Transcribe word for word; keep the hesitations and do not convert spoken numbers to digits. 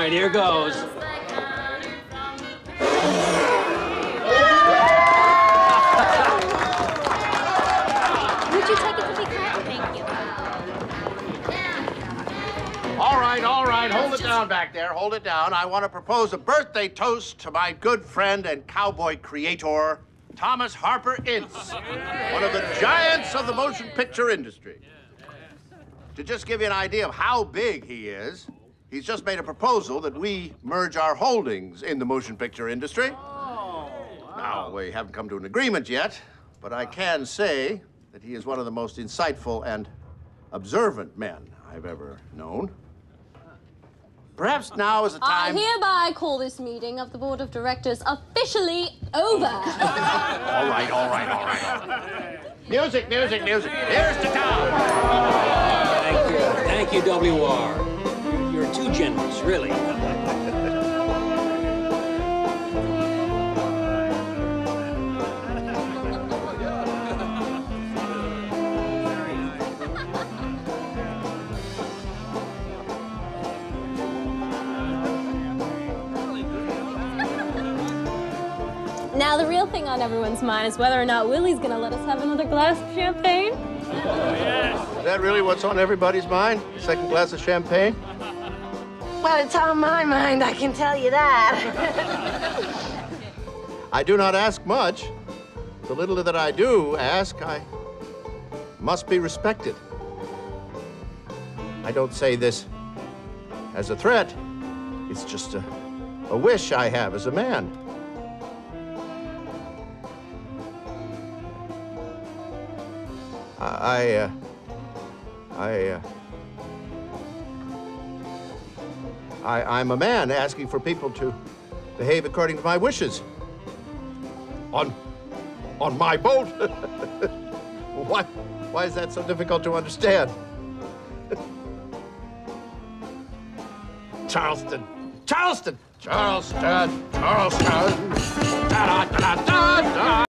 right, here goes. Would you take it to be cut? Thank you. All right, all right, hold it down back there, hold it down. I want to propose a birthday toast to my good friend and cowboy creator, Thomas Harper Ince, one of the giants of the motion picture industry. To just give you an idea of how big he is, he's just made a proposal that we merge our holdings in the motion picture industry. Oh, wow. Now, we haven't come to an agreement yet, but I can say that he is one of the most insightful and observant men I've ever known. Perhaps now is the time... I hereby call this meeting of the Board of Directors officially over. all right, all right, all right, all right. Music, music, music. Here's to Tom. Thank you. Thank you, W R. You're too generous, really. Now, the real thing on everyone's mind is whether or not Willie's gonna let us have another glass of champagne. Oh, yes. Is that really what's on everybody's mind? Second glass of champagne? Well, it's on my mind, I can tell you that. I do not ask much. The little that I do ask, I must be respected. I don't say this as a threat. It's just a, a wish I have as a man. I, uh, I, uh, I, I'm a man asking for people to behave according to my wishes. On, on my boat? Why, why is that so difficult to understand? Charleston, Charleston, Charleston, Charleston, da da da da da.